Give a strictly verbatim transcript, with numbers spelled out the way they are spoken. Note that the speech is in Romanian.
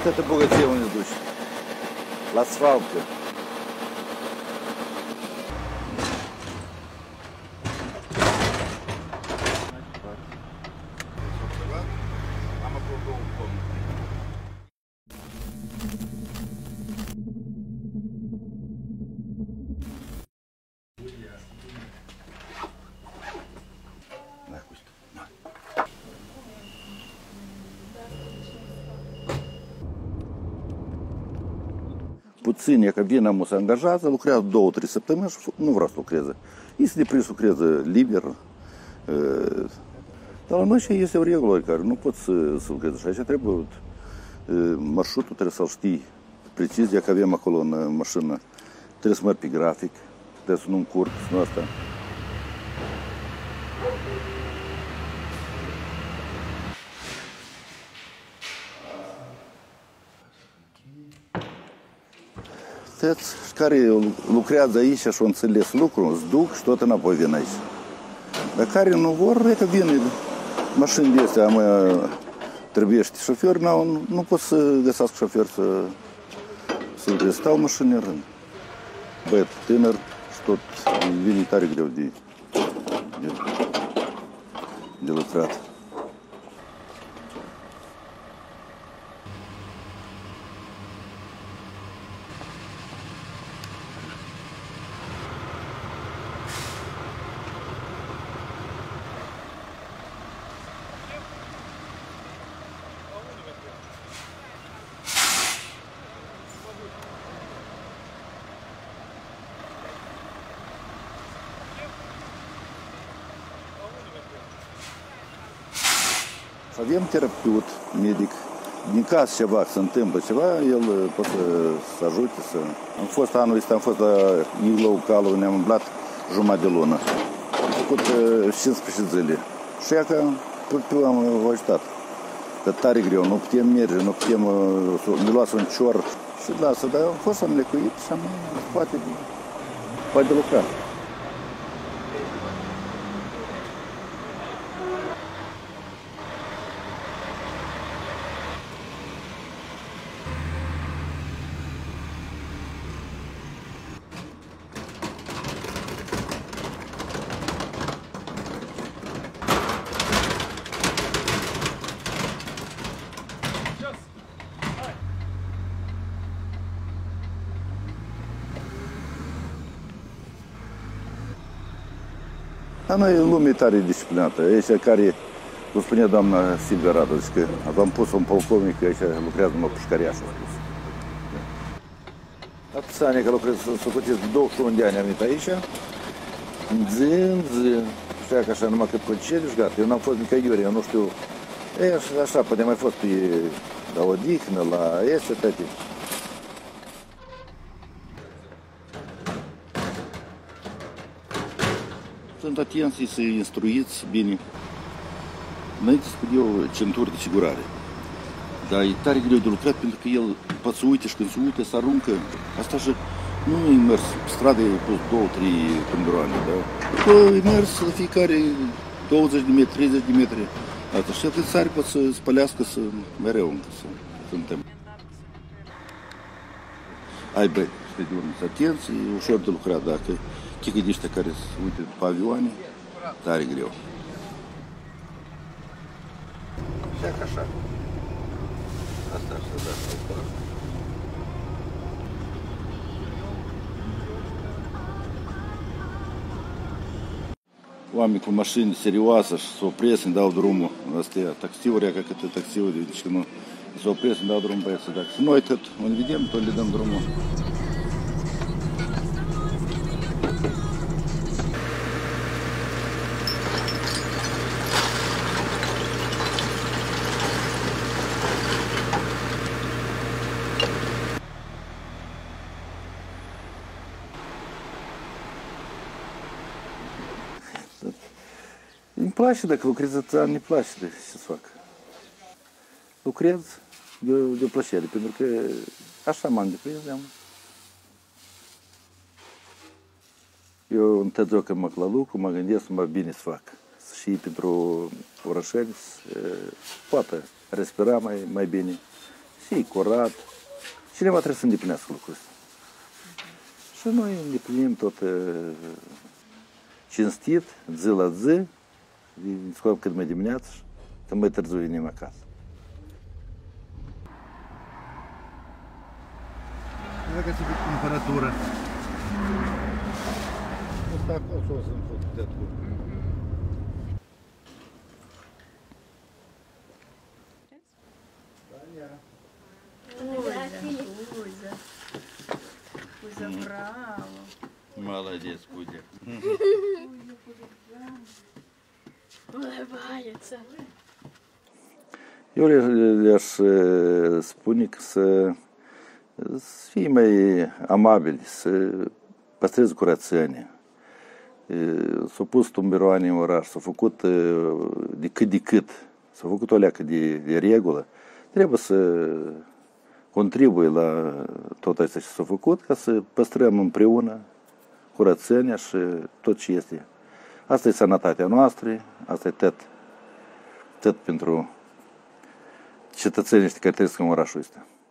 Это богатее он идущий. La свалка. Puțini, că vine am se angajează, lucrează două, trei săptămâni și nu vreau să lucreze. Este deprins, lucreze liber. Dar la noi și este o regulă care nu poți să, să lucrezi așa. Așa trebuie, marșrutul trebuie să-l știi precis, de că avem acolo în mașină. Trebuie să mergi pe grafic, trebuie să nu încurc, să nu asta. Tăți care lucrează aici și au înțeles lucrul, îți duc și tot înapoi vin aici. Dar care nu vor, e că vine mașini de astea, mă, trebuiește șofer, nu, nu pot să găsească șofer să, să stau mașini în rând. Băiat tânăr și tot vine tare greu de, de, de lucrat. Avem terapeut, medic. Din caz ceva, se întâmplă ceva, el poate să ajute. Să... Am fost anul ăsta, am fost la Iglou, Calul, ne-am umblat jumătate de lună. Am făcut cincisprezece zile. Și ea că am ajutat. Dar tare greu, nu putem merge, nu putem, ne luați un cior. Și lasă, dar am fost, am lecuit și am poate, poate lucra. Dar noi în lume tare disciplinată. Aici care, cum spunea doamna Silvia Radu, că v-am pus un polcovnic, că aici lucrează numai pușcăriaș, a spus. Atâția ani că lucrez, să făceți douăzeci și unu de ani am venit aici, în zi, în zi, știa că așa numai cât concediu și gata. Eu n-am fost nicăiuri, eu nu știu, e, așa, poate mai fost pe la odihnă, la este, toate. Sunt atenți să instruiți bine. Înainte spun eu centuri de sigurare. Dar e tare greu de lucrat pentru că el poate să uite și când se uite, să aruncă. Asta și nu e mers pe stradă, e pus două, trei pânduroane, da? E mers la fiecare douăzeci de metri, treizeci de metri. Asta și atât sari poate să spălească să mereu încă să se întâmple. Ai băi, știi de urmă, să atenți, e ușor de lucrat, dacă chicădiștea care se uite după avioane, tare greu. Și așa. Asta așa, da, asta. Oameni cu mașini serioase și se opresc, îmi dau drumul. Astea taxiuri, ca câte taxiuri, deci nu se opresc, îmi dau drumul băieții. Dacă noi tot unde vedem, tot le dăm drumul. Îmi place, dacă lucrez atâția ani, îmi place de ce să fac. Lucrez de, de plăcere, pentru că așa m-am deprins. Eu întotdeauna când mă la lucru, mă gândesc mai bine să fac. Și pentru orășeni, poate respira mai, mai bine să fie curat. Cineva trebuie să îndeplinească lucrul ăsta. Și noi îndeplinim tot cinstit, zi la zi, scoam cât mai dimineață și când mai târziu venim acasă. Dacă se vede cumpărătură. Asta acolo s-o să-mi pot de acolo. Кузя. Кузя, браво. Молодец, Кузя. Улыбается. Eu le-aș spune că să, să fie mai amabili, să păstreze curățenie. S-au pus tumberoane în oraș, s-au făcut de cât de cât, s-au făcut o leacă de, de regulă. Trebuie să contribuie la tot asta ce s-a făcut, ca să păstrăm împreună curățenia și tot ce este. Asta e sănătatea noastră, asta e tot, tot pentru cetățenii care trăiesc în orașul ăsta.